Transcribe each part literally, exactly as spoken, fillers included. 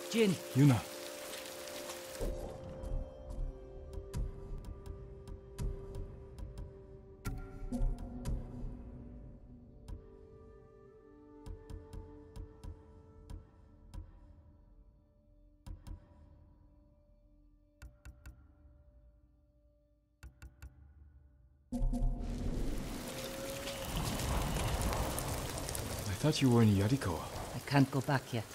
Jin. Yuna. I thought you were in Yarikawa. I can't go back yet.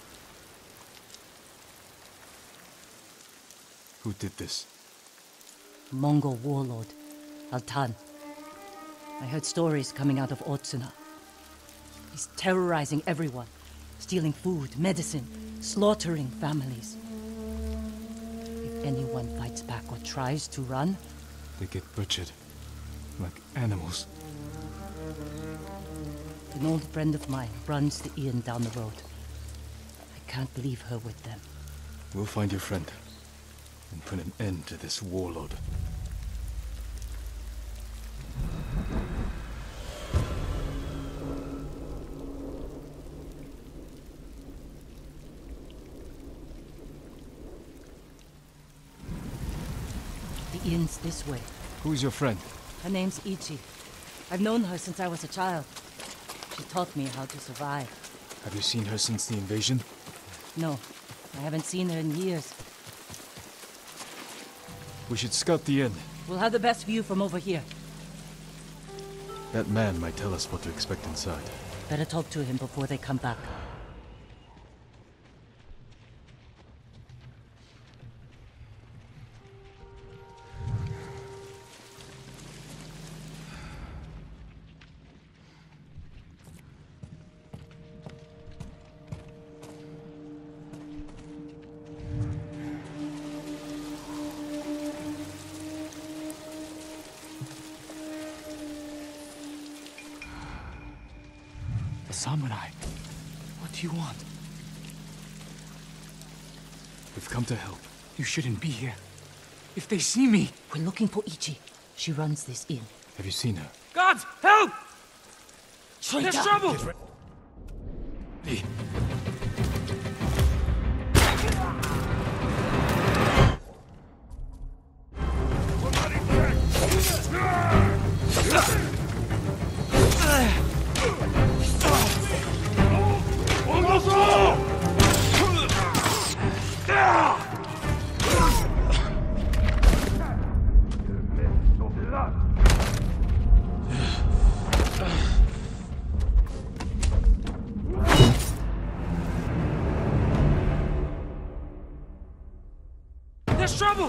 Who did this? Mongol warlord, Altan. I heard stories coming out of Otsuna. He's terrorizing everyone, stealing food, medicine, slaughtering families. If anyone fights back or tries to run, They get butchered. Like animals. an old friend of mine runs the inn down the road. I can't leave her with them. We'll find your friend. And put an end to this warlord. The inn's this way. Who's your friend? Her name's Ichi. I've known her since I was a child. She taught me how to survive. Have you seen her since the invasion? No, I haven't seen her in years. We should scout the inn. We'll have the best view from over here. That man might tell us what to expect inside. Better talk to him before they come back. Samurai, what do you want? We've come to help. You shouldn't be here. If they see me... We're looking for Ichi. She runs this inn. Have you seen her? Gods, help! Traitor! There's trouble! Hey. There's trouble!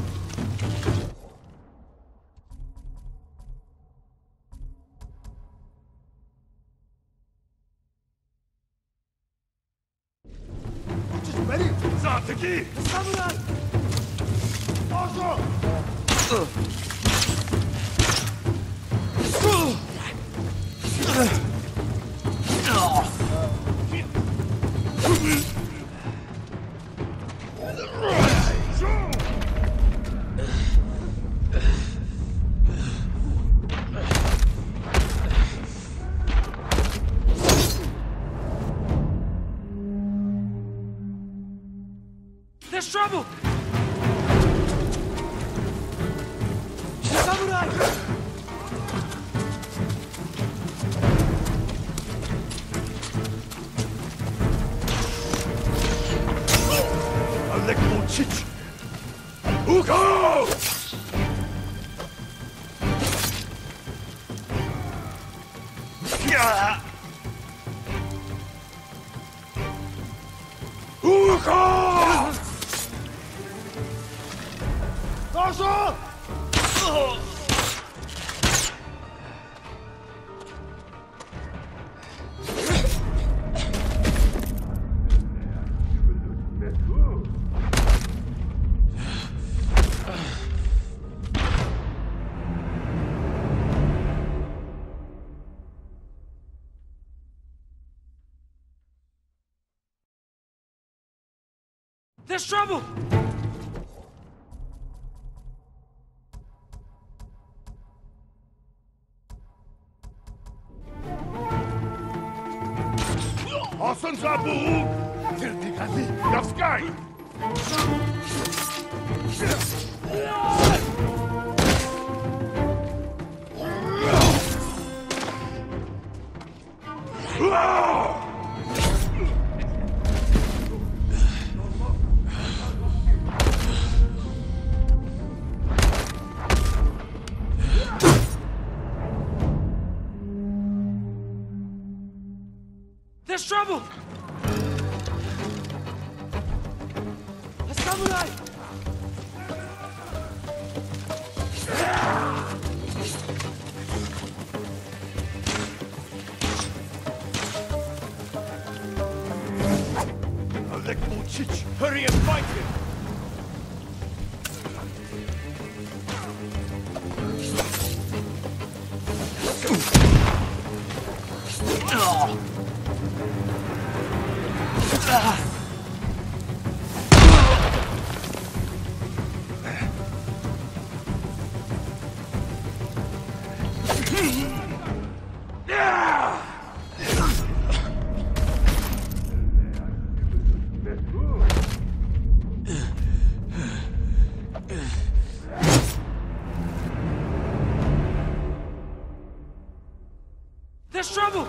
Sateki! Samurai! Also! There's trouble! Samurai! Alekmo Chich! Uko! Yeah! Uko! Also! There's trouble! Awesome Zabu! Davskaj! There's trouble! A samurai! Alek Bolchich, hurry and fight him! There's trouble!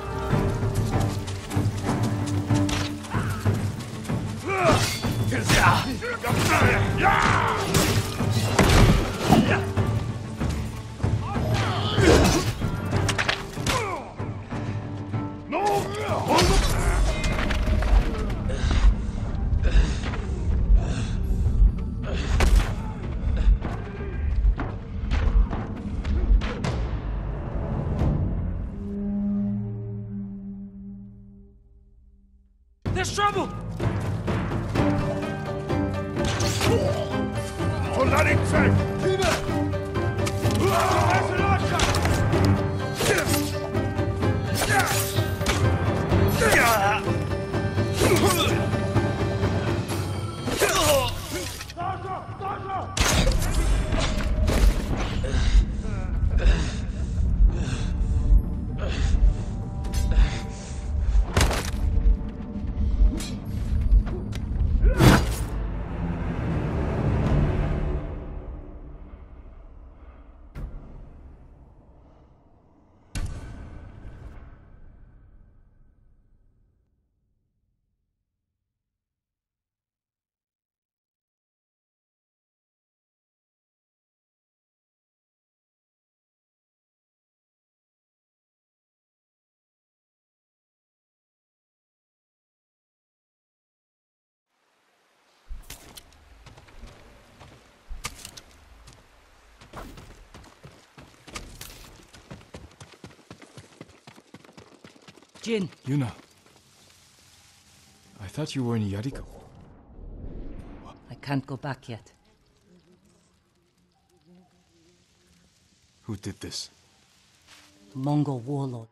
There's trouble! Soldatencheck! Jin, Yuna. I thought you were in Yariko. I can't go back yet. Who did this? Mongol warlord.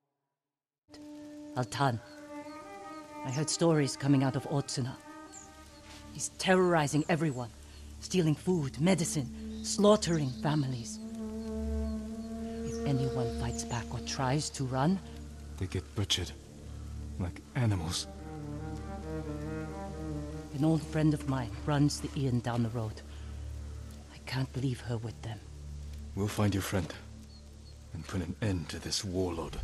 Altan. I heard stories coming out of Otsuna. He's terrorizing everyone, stealing food, medicine, slaughtering families. If anyone fights back or tries to run, They get butchered. Like animals. an old friend of mine runs the inn down the road. I can't leave her with them. We'll find your friend. And put an end to this warlord.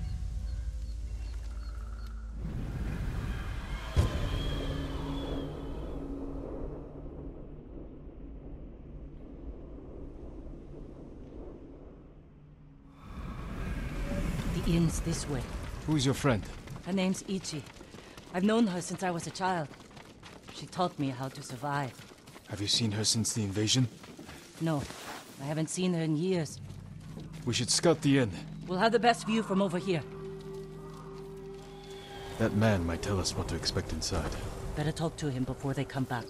The inn's this way. Who's your friend? Her name's Ichi. I've known her since I was a child. She taught me how to survive. Have you seen her since the invasion? No, I haven't seen her in years. We should scout the inn. We'll have the best view from over here. That man might tell us what to expect inside. Better talk to him before they come back.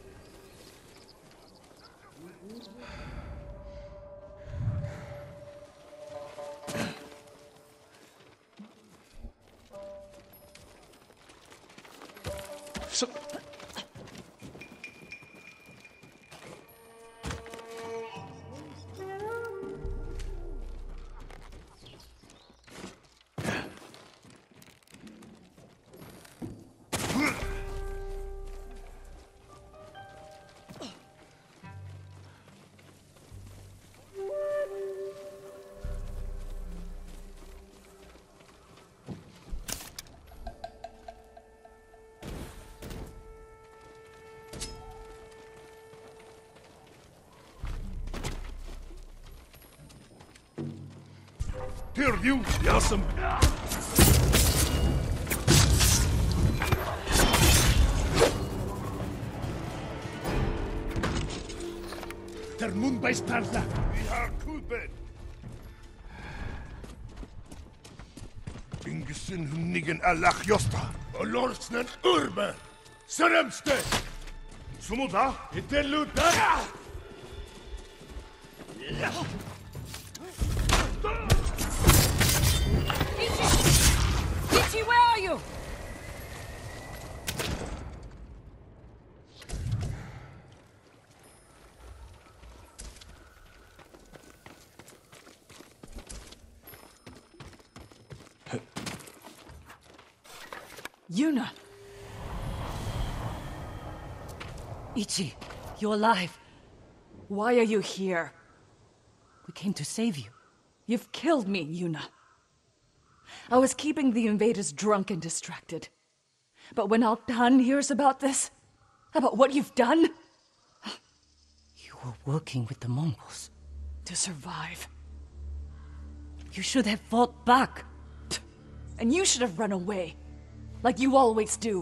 So... Hear you, Yasem. Der Mund bei Starla. Vi har Kubed. Ingesin hunnigen allach josta. Og lorsnen urbe. Söremste. Sumuda. Itelluta. Ichi, where are you? Yuna! Ichi, you're alive. Why are you here? We came to save you. You've killed me, Yuna. I was keeping the invaders drunk and distracted. But when Altan hears about this, about what you've done... You were working with the Mongols. To survive. You should have fought back. And you should have run away. Like you always do.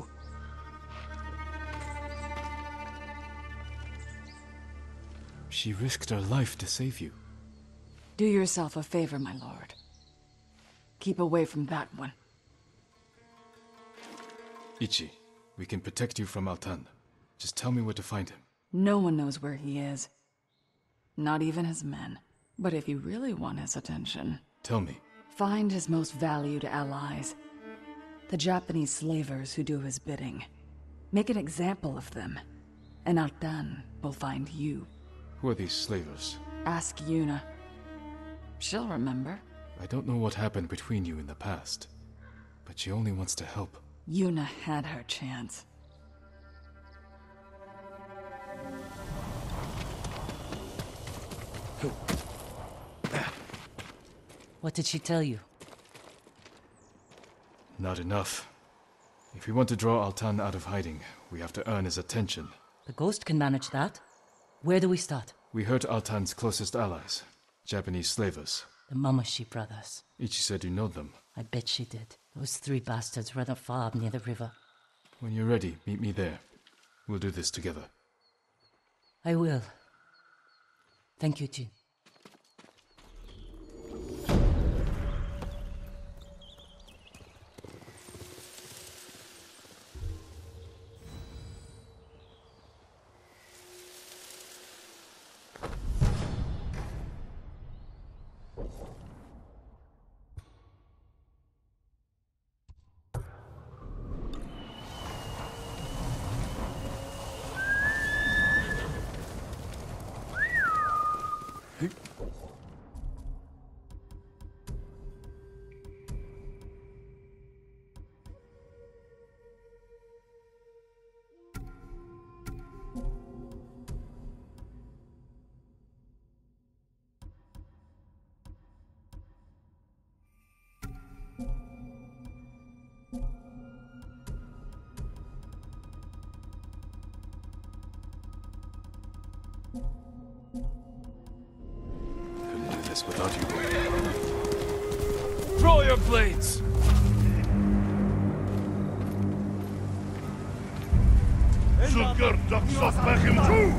She risked her life to save you. Do yourself a favor, my lord. Keep away from that one. Ichi, we can protect you from Altan. Just tell me where to find him. No one knows where he is. Not even his men. But if you really want his attention... Tell me. Find his most valued allies. The Japanese slavers who do his bidding. Make an example of them. And Altan will find you. Who are these slavers? Ask Yuna. She'll remember. I don't know what happened between you in the past, but she only wants to help. Yuna had her chance. What did she tell you? Not enough. If we want to draw Altan out of hiding, we have to earn his attention. The Ghost can manage that. Where do we start? We hurt Altan's closest allies, Japanese slavers. The Mamashi brothers. Ichi said you know them. I bet she did. Those three bastards run a farm near the river. When you're ready, meet me there. We'll do this together. I will. Thank you, Jin. Couldn't do this without you. Draw your blades! Zulker Daksat Begim Zoo!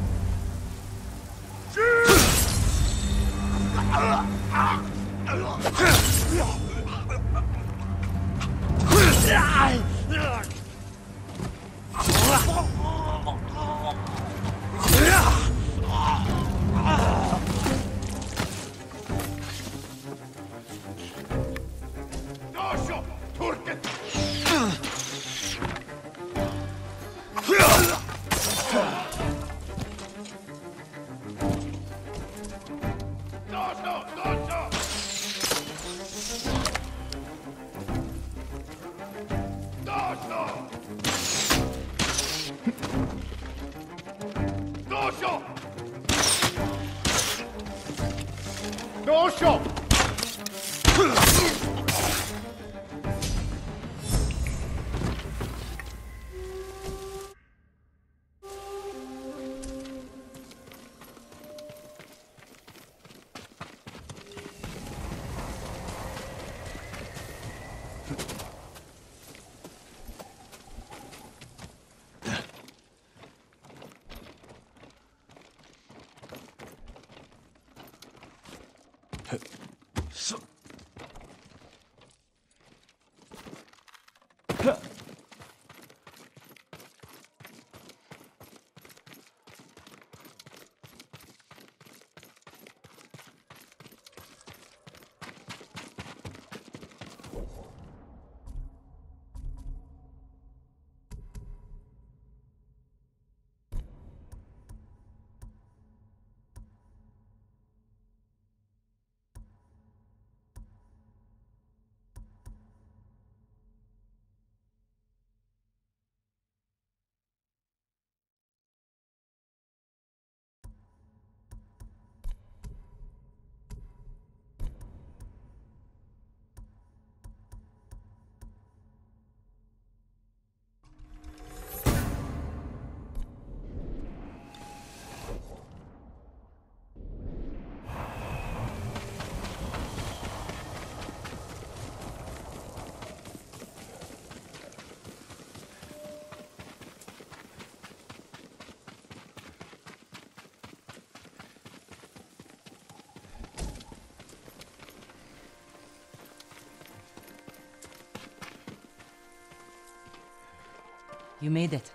Dasha! Turket! Dasha! Dasha! Dasha! Dasha! Dasha! So... You made it.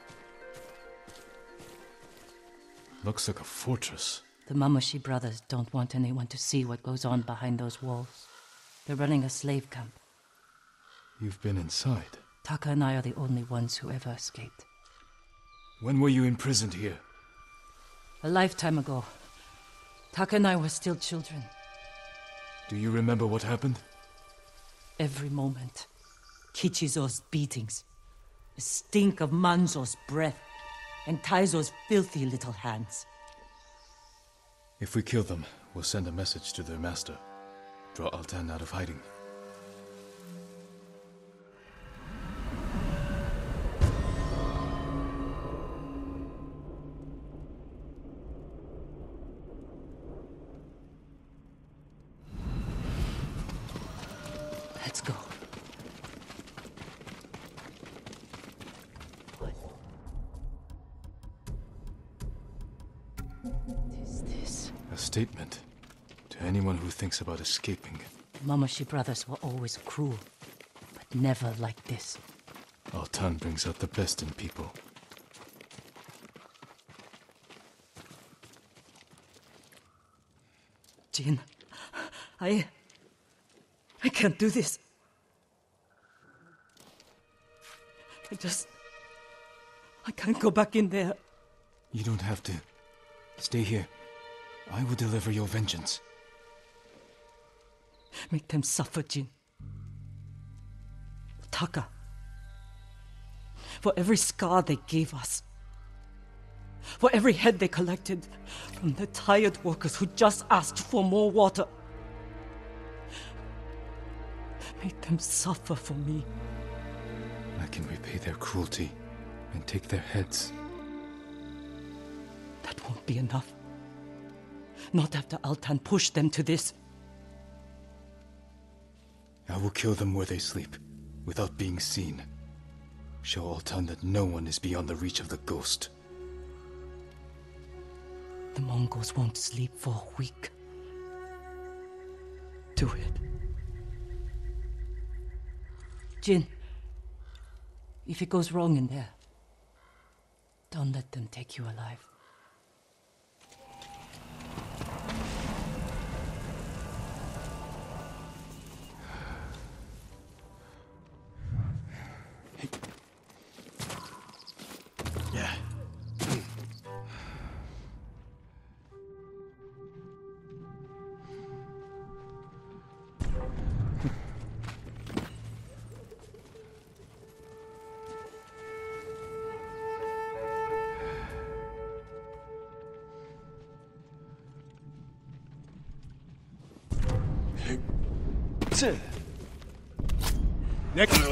Looks like a fortress. The Mamushi brothers don't want anyone to see what goes on behind those walls. They're running a slave camp. You've been inside. Taka and I are the only ones who ever escaped. When were you imprisoned here? A lifetime ago. Taka and I were still children. Do you remember what happened? Every moment. Kichizo's beatings. The stink of Manzo's breath. And Taizo's filthy little hands. If we kill them, we'll send a message to their master. Draw Altan out of hiding. Let's go. What? What is this? A statement to anyone who thinks about escaping. The Mamushi brothers were always cruel, but never like this. Altan brings out the best in people. Jin, I... I can't do this. I just... I can't go back in there. You don't have to. Stay here. I will deliver your vengeance. Make them suffer, Jin. Taka. For every scar they gave us. For every head they collected from the tired workers who just asked for more water. Make them suffer for me. I can repay their cruelty and take their heads. That won't be enough. Not after Altan pushed them to this. I will kill them where they sleep, without being seen. Show Altan that no one is beyond the reach of the ghost. The Mongols won't sleep for a week. Do it. Jin, if it goes wrong in there, don't let them take you alive. Yeah. Next.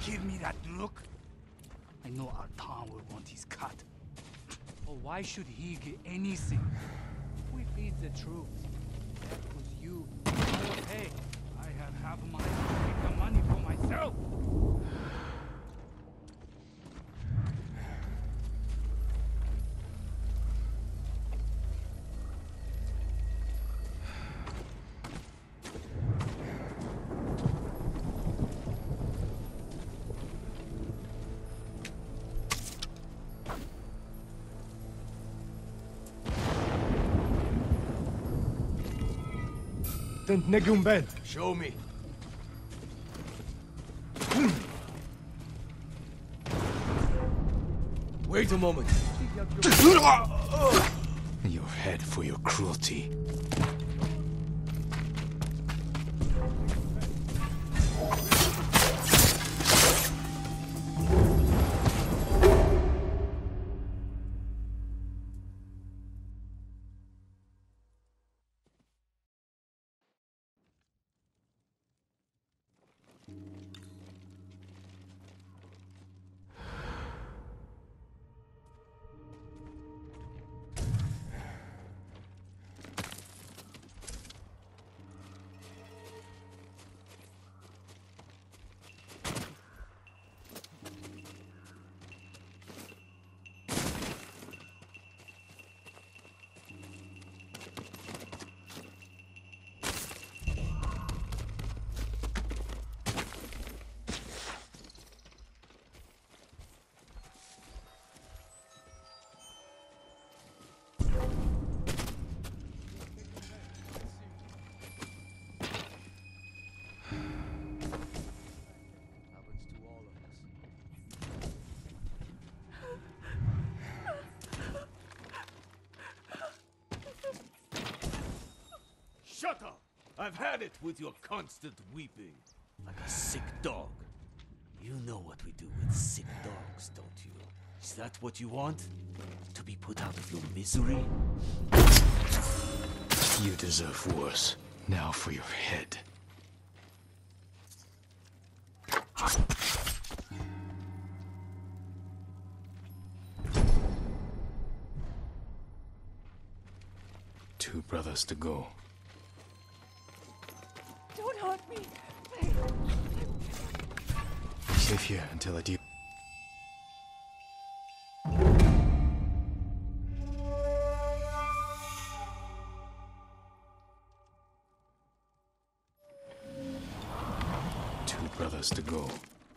give me that look? I know Artan will want his cut. But why should he get anything? We feed the troops. That was you. Hey, I have half a mind to take the money for myself. Tent Negum Ben. Show me. Wait a moment. Your head for your cruelty. Shut up! I've had it with your constant weeping. Like a sick dog. You know what we do with sick dogs, don't you? Is that what you want? To be put out of your misery? You deserve worse. Now for your head. Two brothers to go. Don't hurt me. Stay here until I deal. Two brothers to go.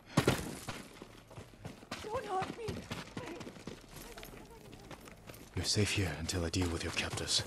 Don't hurt me. You're safe here until I deal with your captors.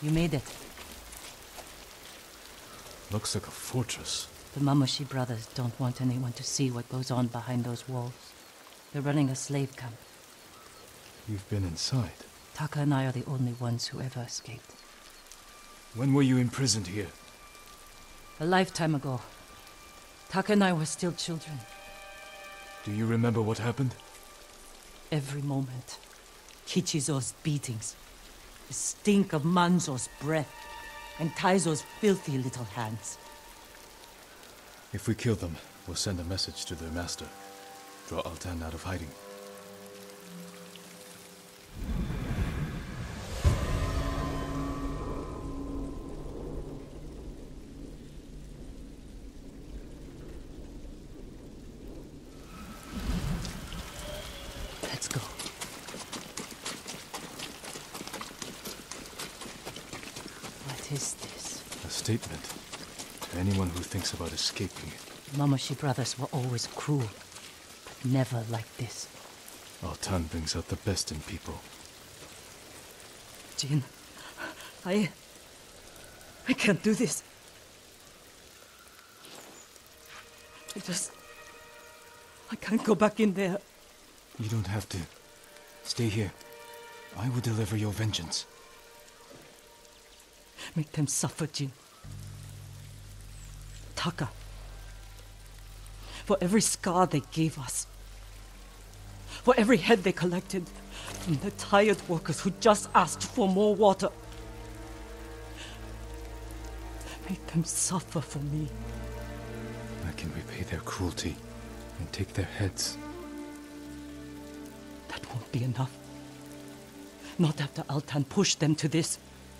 You made it. Looks like a fortress. The Mamushi brothers don't want anyone to see what goes on behind those walls. They're running a slave camp. You've been inside. Taka and I are the only ones who ever escaped. When were you imprisoned here? A lifetime ago. Taka and I were still children. Do you remember what happened? Every moment. Kichizo's beatings. The stink of Manzo's breath. And Taizo's filthy little hands. If we kill them, we'll send a message to their master. Draw Altan out of hiding. Let's go. What is this? A statement to anyone who thinks about escaping. Mamushi brothers were always cruel, but never like this. Altan brings out the best in people. Jin, I... I can't do this. I just... I can't go back in there. You don't have to. Stay here. I will deliver your vengeance. Make them suffer, Jin. Taka. For every scar they gave us. For every head they collected from the tired workers who just asked for more water. Make them suffer for me. I can repay their cruelty and take their heads. That won't be enough. Not after Altan pushed them to this.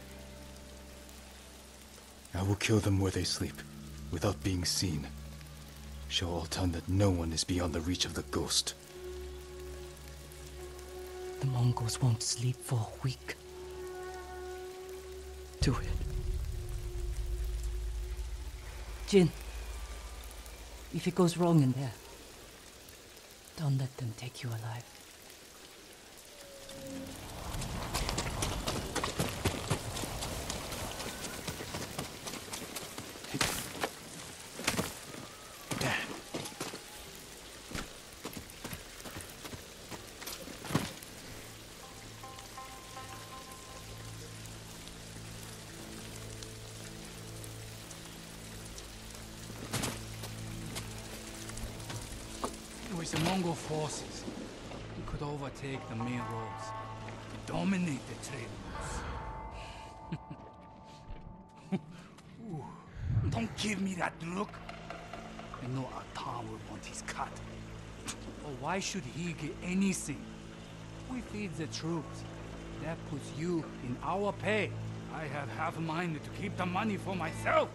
I will kill them where they sleep, without being seen. Show Altan that no one is beyond the reach of the ghost. The Mongols won't sleep for a week. Do it. Jin, if it goes wrong in there, don't let them take you alive. With the Mongol forces, we could overtake the main roads, dominate the trade routes. Ooh, don't give me that look. I know Altan will want his cut. Or why should he get anything? We feed the troops. That puts you in our pay. I have half a mind to keep the money for myself.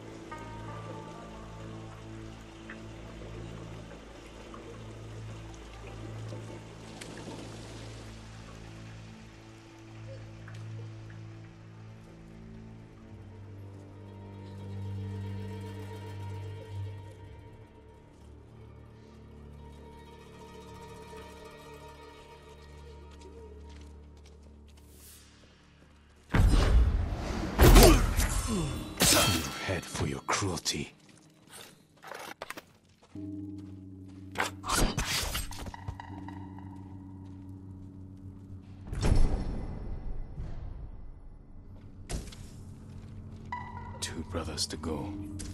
You head for your cruelty. Two brothers to go.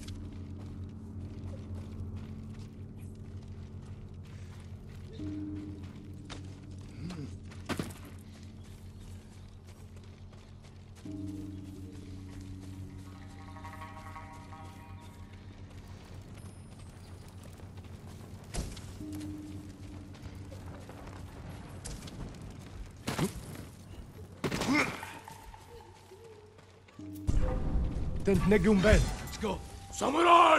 Then Negumben. Let's go. Samurai!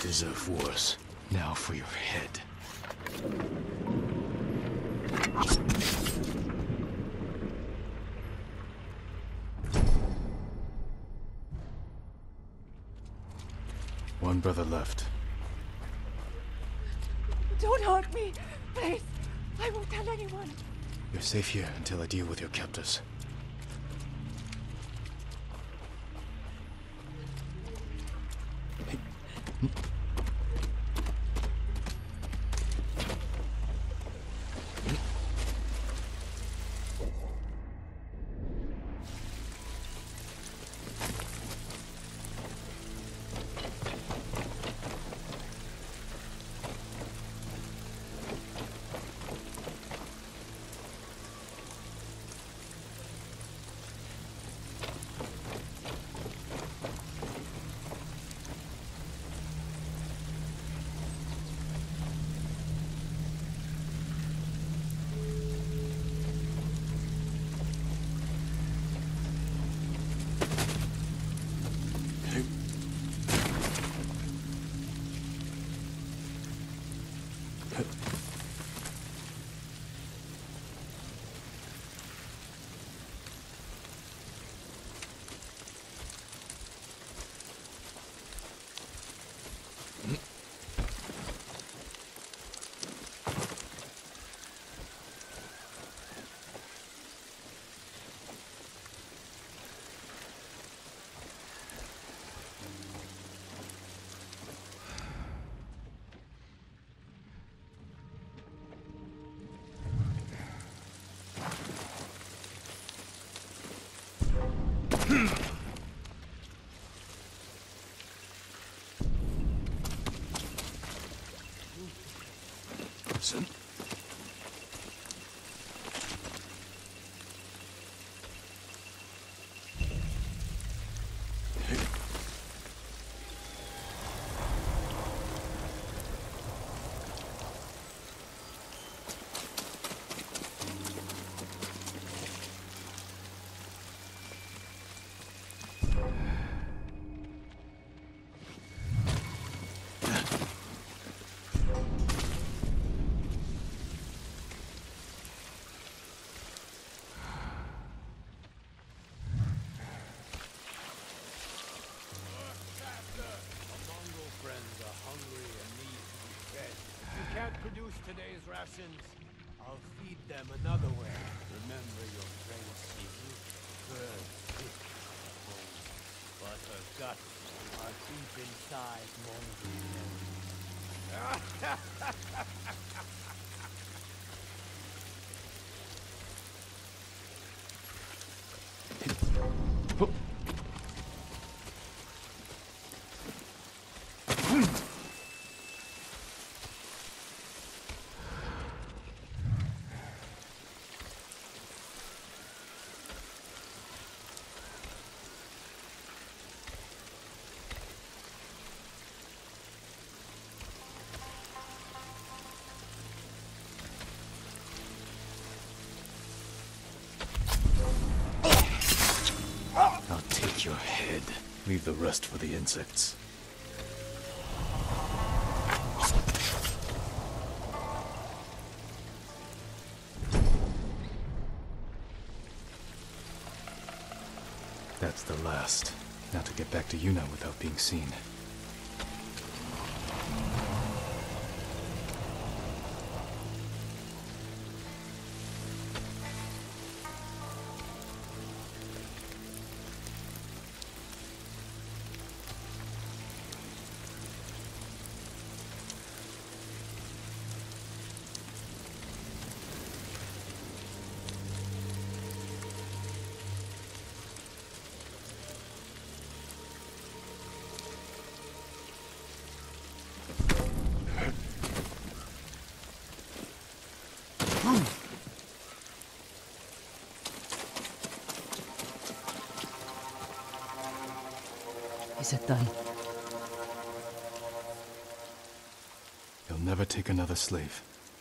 deserve worse. Now for your head. One brother left. Don't hurt me! Please! I won't tell anyone! You're safe here until I deal with your captors. Listen. Produce today's rations. I'll feed them another way. Remember your friends give you birds, fish, bones, but her guts are deep inside Mongolian. Your head. Leave the rest for the insects. That's the last. Now to get back to Yuna without being seen. Is it done? They'll never take another slave.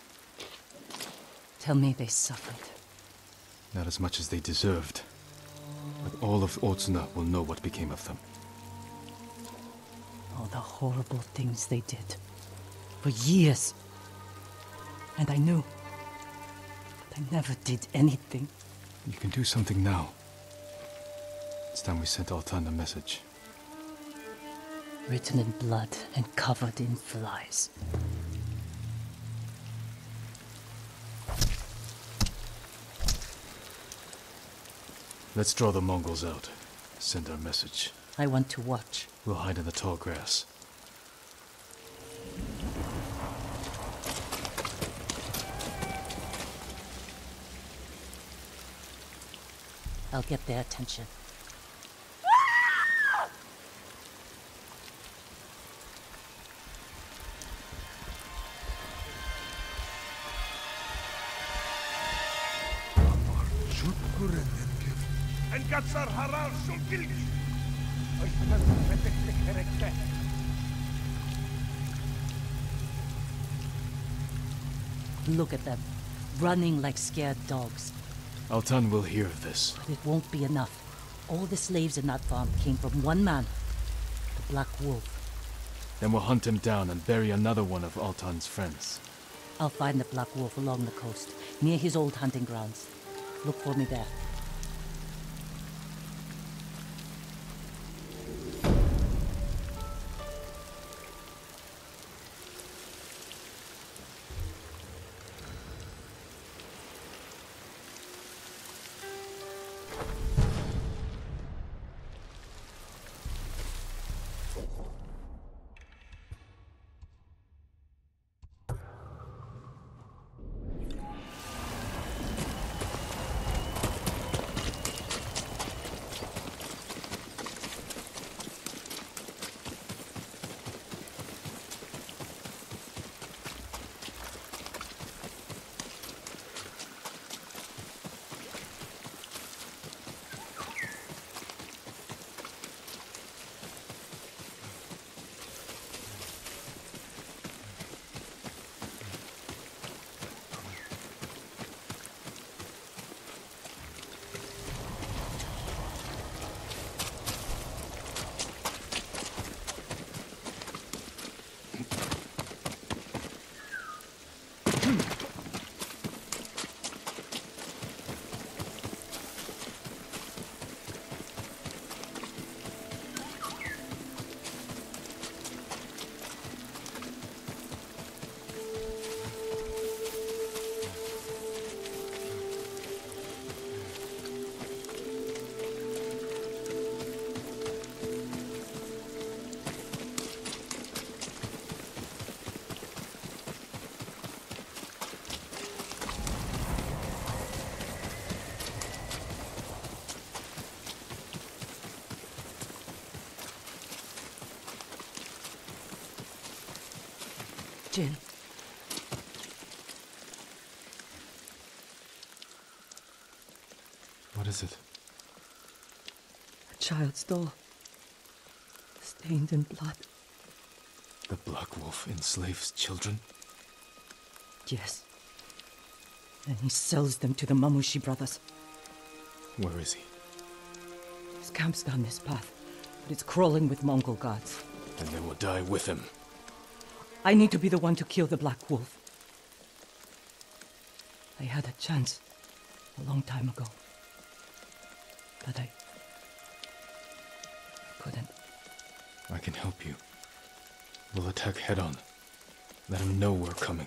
Tell me they suffered. Not as much as they deserved. But all of Otsuna will know what became of them. All the horrible things they did. For years. And I knew. But I never did anything. You can do something now. It's time we sent Altan a message. Written in blood and covered in flies. Let's draw the Mongols out. Send our message. I want to watch. We'll hide in the tall grass. I'll get their attention. Engatsar harar shulgilgi. Look at them, running like scared dogs. Altan will hear of this. But it won't be enough. All the slaves in that farm came from one man, the Black Wolf. Then we'll hunt him down and bury another one of Altan's friends. I'll find the Black Wolf along the coast, near his old hunting grounds. Look for me there. Jin. What is it? A child's doll. Stained in blood. The Black Wolf enslaves children? Yes. And he sells them to the Mamushi brothers. Where is he? His camp's down this path, but it's crawling with Mongol guards. And they will die with him. I need to be the one to kill the Black Wolf. I had a chance a long time ago. But I... I couldn't. I can help you. We'll attack head-on. Let him know we're coming.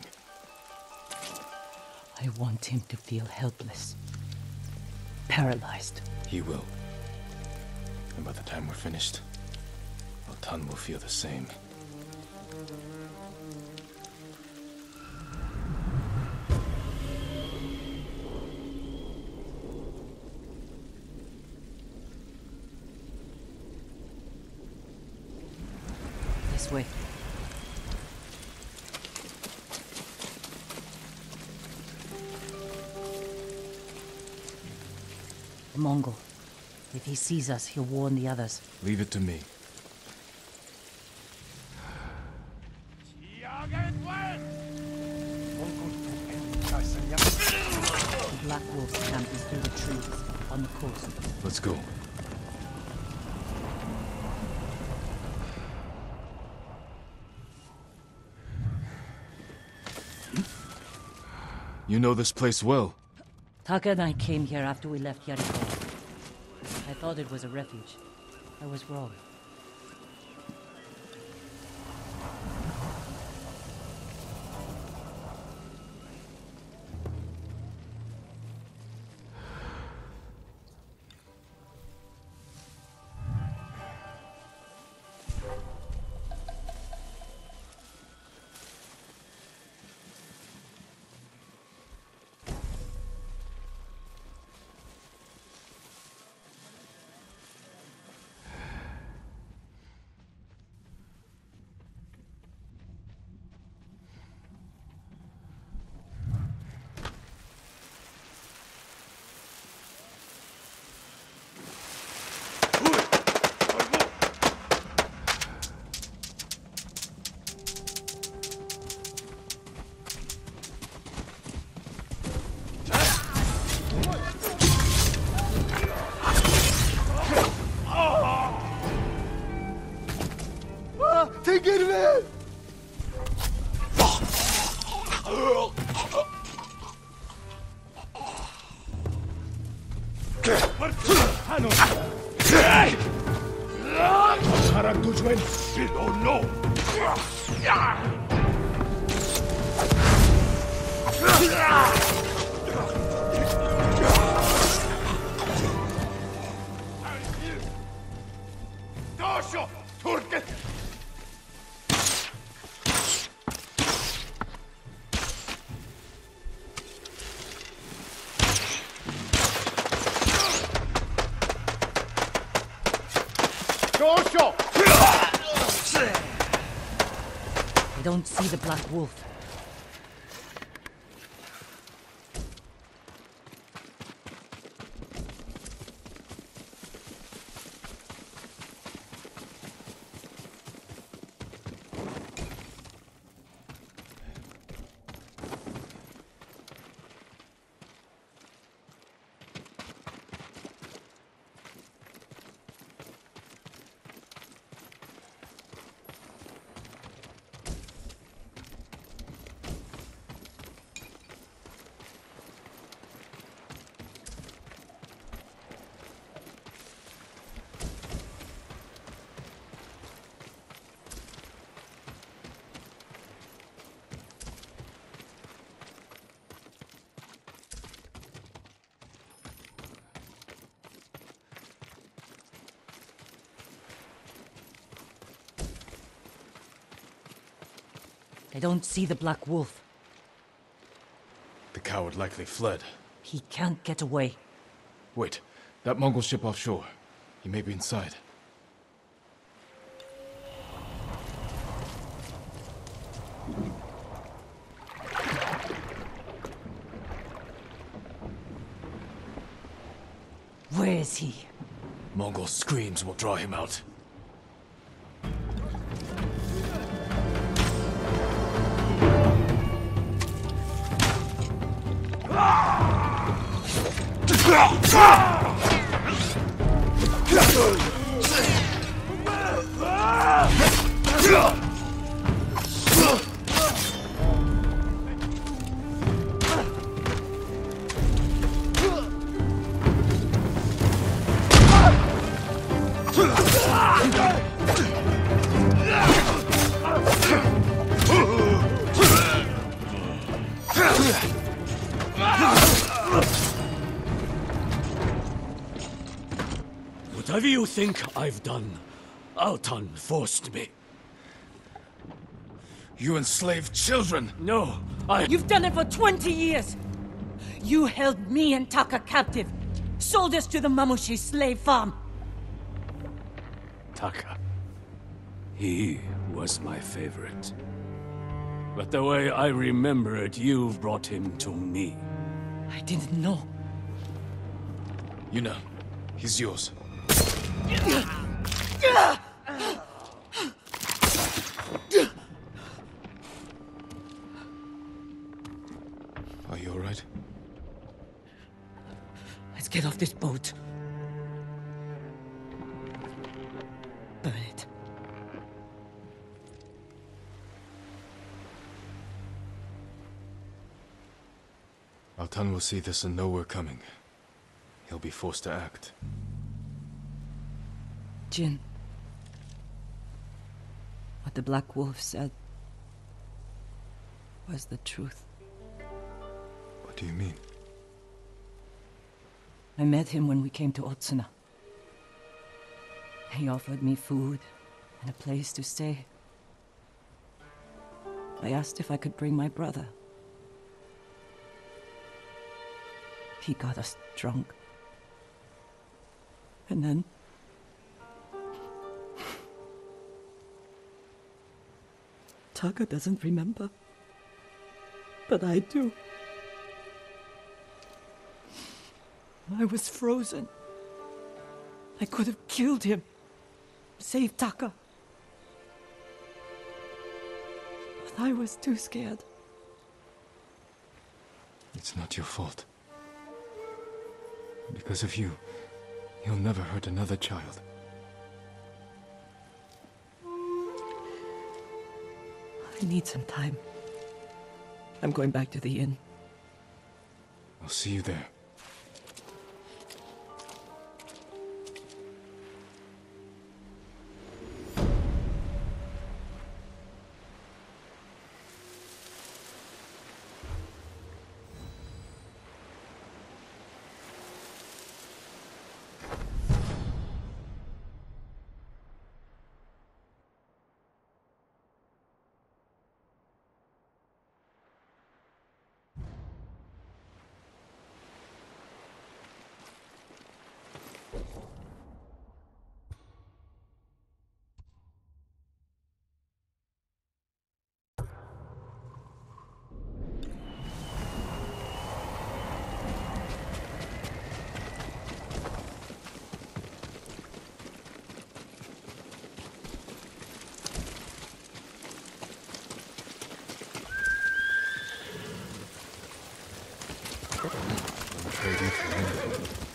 I want him to feel helpless. Paralyzed. He will. And by the time we're finished, Altan will feel the same. This way. The Mongol. If he sees us, he'll warn the others. Leave it to me. The Black Wolf's camp is through the trees, on the coast. Let's go. You know this place well. Taka and I came here after we left Jericho. I thought it was a refuge. I was wrong. I don't see the Black Wolf. I don't see the Black Wolf. The coward likely fled. He can't get away. Wait, that Mongol ship offshore. He may be inside. Where is he? Mongol screams will draw him out. Whatever you think I've done, Altan forced me. You enslaved children! No, I... You've done it for twenty years! You held me and Taka captive, sold us to the Mamushi slave farm. Taka. He was my favorite. But the way I remember it, you've brought him to me. I didn't know. You know, he's yours. Are you all right? Let's get off this boat. Burn it. Altan will see this and know we're coming. He'll be forced to act. Jin. What the Black Wolf said was the truth. What do you mean? I met him when we came to Otsuna. He offered me food and a place to stay. I asked if I could bring my brother. He got us drunk. And then... Taka doesn't remember. But I do. I was frozen. I could have killed him. Saved Taka. But I was too scared. It's not your fault. Because of you, you'll never hurt another child. I need some time. I'm going back to the inn. I'll see you there. I'm afraid you